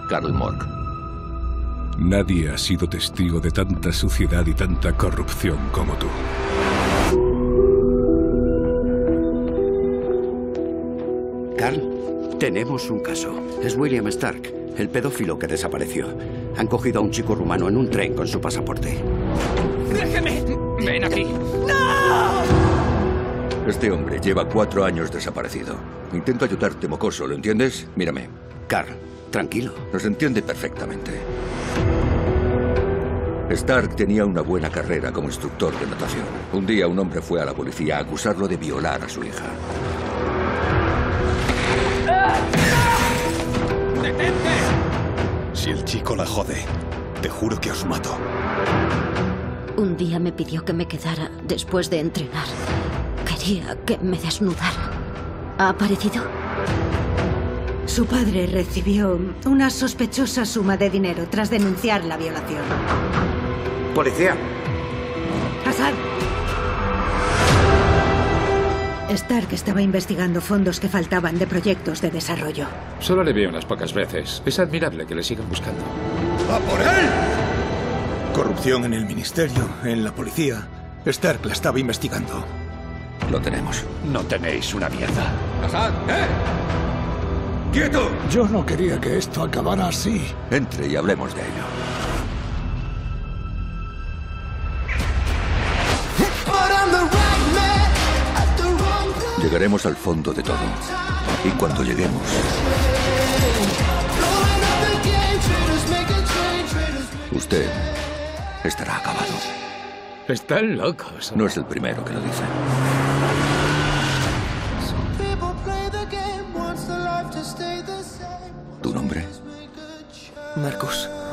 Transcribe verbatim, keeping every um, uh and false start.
Karl Mork. Nadie ha sido testigo de tanta suciedad y tanta corrupción como tú. Carl, tenemos un caso. Es William Stark, el pedófilo que desapareció. Han cogido a un chico rumano en un tren con su pasaporte. ¡Déjeme! ¡Ven aquí! ¡No! Este hombre lleva cuatro años desaparecido. Intento ayudarte, mocoso, ¿lo entiendes? Mírame. Carl, tranquilo. Nos entiende perfectamente. Stark tenía una buena carrera como instructor de natación. Un día un hombre fue a la policía a acusarlo de violar a su hija. ¡Detente! Si el chico la jode, te juro que os mato. Un día me pidió que me quedara después de entrenar. Quería que me desnudara. ¿Ha aparecido? Su padre recibió una sospechosa suma de dinero tras denunciar la violación. ¡Policía! ¡Hassan! Stark estaba investigando fondos que faltaban de proyectos de desarrollo. Solo le vi unas pocas veces. Es admirable que le sigan buscando. ¡Va por él! Corrupción en el ministerio, en la policía. Stark la estaba investigando. Lo tenemos. No tenéis una mierda. ¡Hassan! ¡Eh! ¡Quieto! Yo no quería que esto acabara así. Entre y hablemos de ello. Llegaremos al fondo de todo. Y cuando lleguemos... usted estará acabado. Están locos. No es el primero que lo dice. ¿Tu nombre? Marcus.